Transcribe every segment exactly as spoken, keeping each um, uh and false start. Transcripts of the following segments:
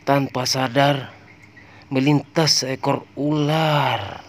Tanpa sadar melintas seekor ular.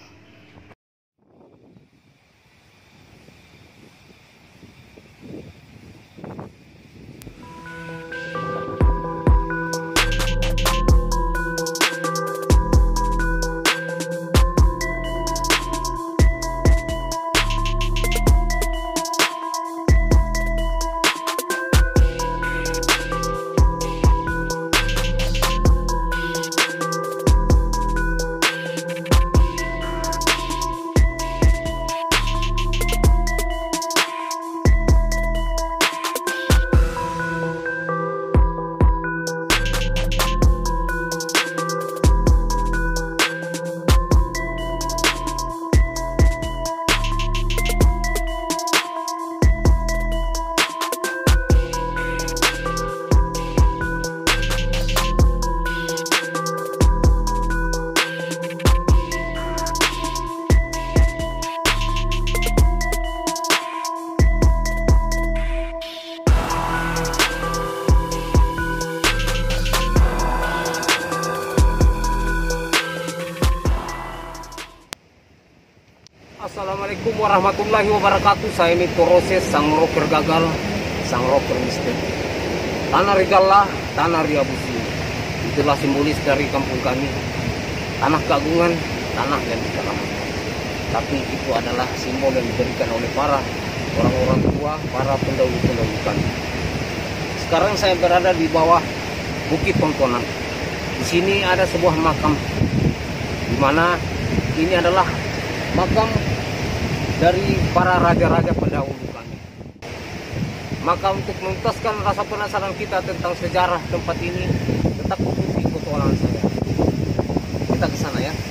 Assalamualaikum warahmatullahi wabarakatuh. Saya ini Toroses, sang rocker gagal, sang rocker miskin. Tanah Rigala, tanah Riabusi. Itulah simbolis dari kampung kami. Tanah keagungan, tanah yang diselamatkan. Tapi itu adalah simbol yang diberikan oleh para orang-orang tua, para pendahulu-pendahulu kami. Sekarang saya berada di bawah Bukit Tontonan. Di sini ada sebuah makam, di mana ini adalah makam dari para raja-raja pendahulu kami. Maka untuk menuntaskan rasa penasaran kita tentang sejarah tempat ini, tetap ikuti petualangan saya. Kita ke sana ya.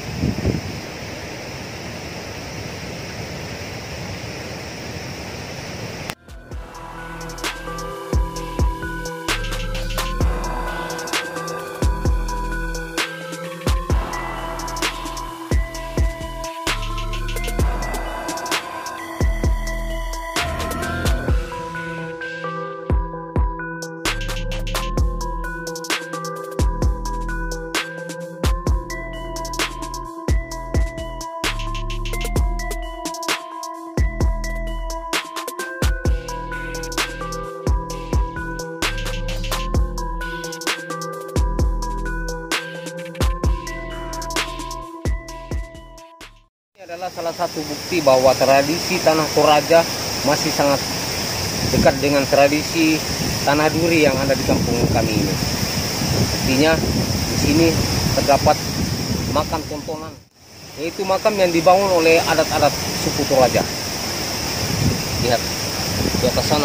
Adalah salah satu bukti bahwa tradisi tanah Toraja masih sangat dekat dengan tradisi tanah duri yang ada di kampung kami ini. Artinya di sini terdapat makam Tontonan, yaitu makam yang dibangun oleh adat-adat suku Toraja. Lihat di atas sana.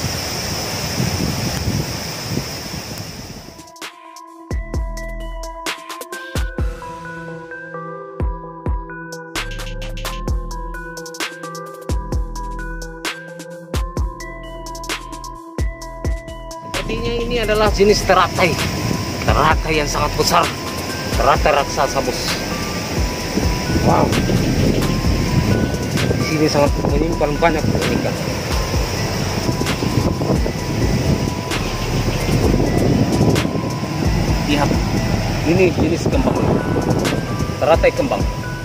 Sepertinya ini adalah jenis teratai, teratai yang sangat besar, teratai raksasa bos. Wow, di sini sangat menyimpan banyak keunikan. Lihat, ini jenis kembang, teratai kembang.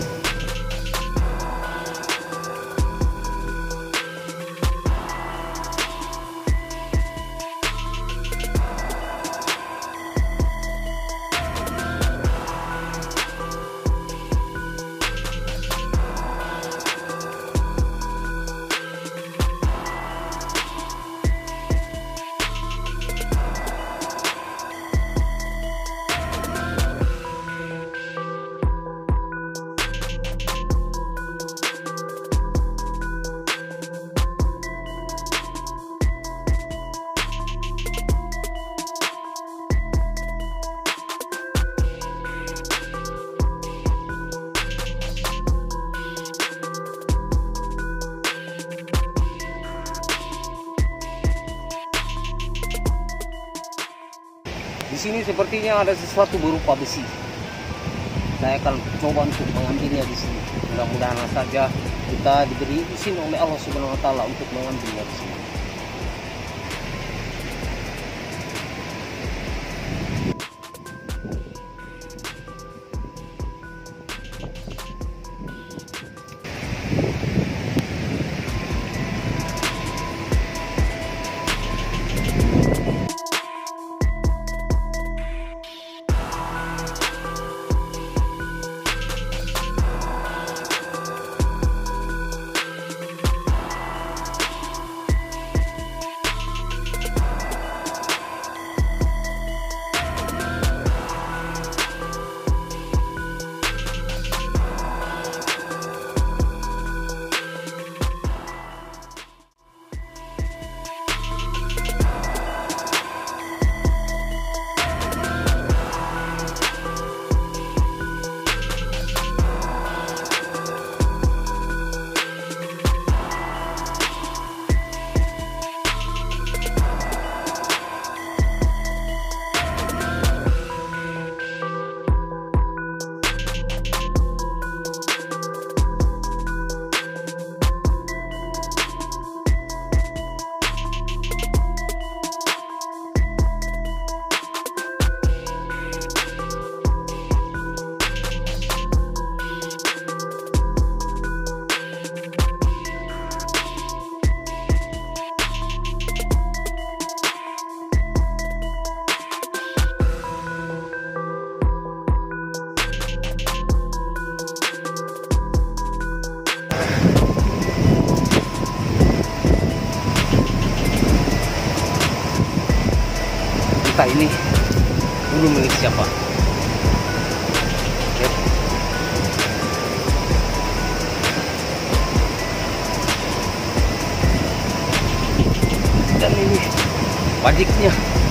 Di sini sepertinya ada sesuatu berupa besi. Saya akan coba untuk mengambilnya di sini. Mudah-mudahan saja kita diberi izin oleh Allah Subhanahu Wa Taala untuk mengambilnya di sini. kita ini dulu milik siapa. Oke. Dan ini wajibnya.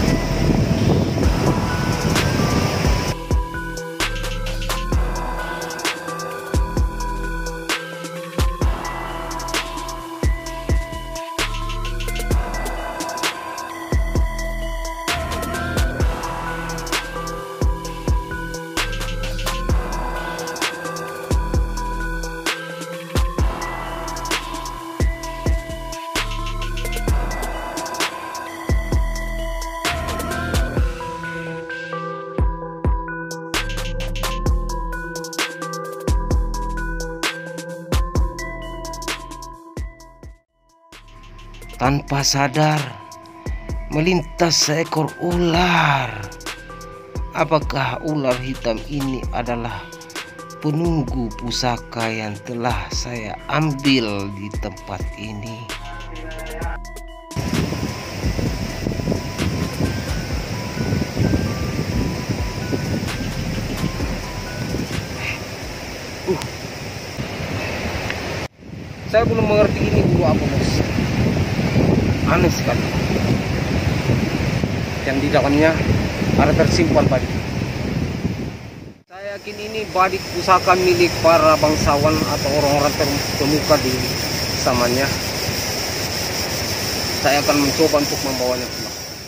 Tanpa sadar melintas seekor ular. Apakah ular hitam ini adalah penunggu pusaka yang telah saya ambil di tempat ini? Uh. Saya belum mengerti ini dulu apa, bos. Aneh sekali. Yang di dalamnya ada tersimpan badik. Saya yakin ini badik pusaka milik para bangsawan atau orang-orang terkemuka di zamannya. Saya akan mencoba untuk membawanya pulang.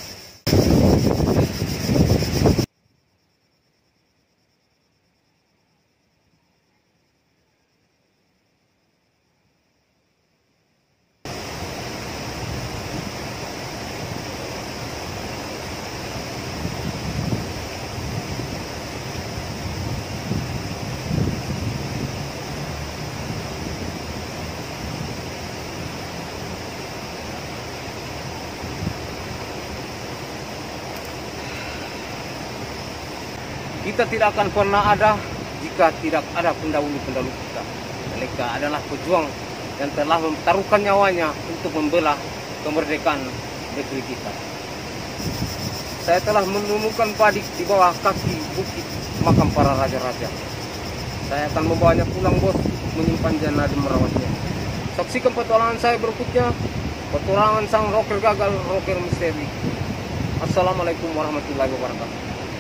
Kita tidak akan pernah ada jika tidak ada pendahulu-pendahulu kita. Mereka adalah pejuang yang telah memtaruhkan nyawanya untuk membela kemerdekaan negeri kita. Saya telah menemukan badik di bawah kaki bukit makam para raja-raja. Saya akan membawanya pulang, bos, untuk menyimpannya dan merawatnya. Saksikan petualangan saya berikutnya, petualangan sang rocker gagal, rocker misteri. Assalamualaikum warahmatullahi wabarakatuh.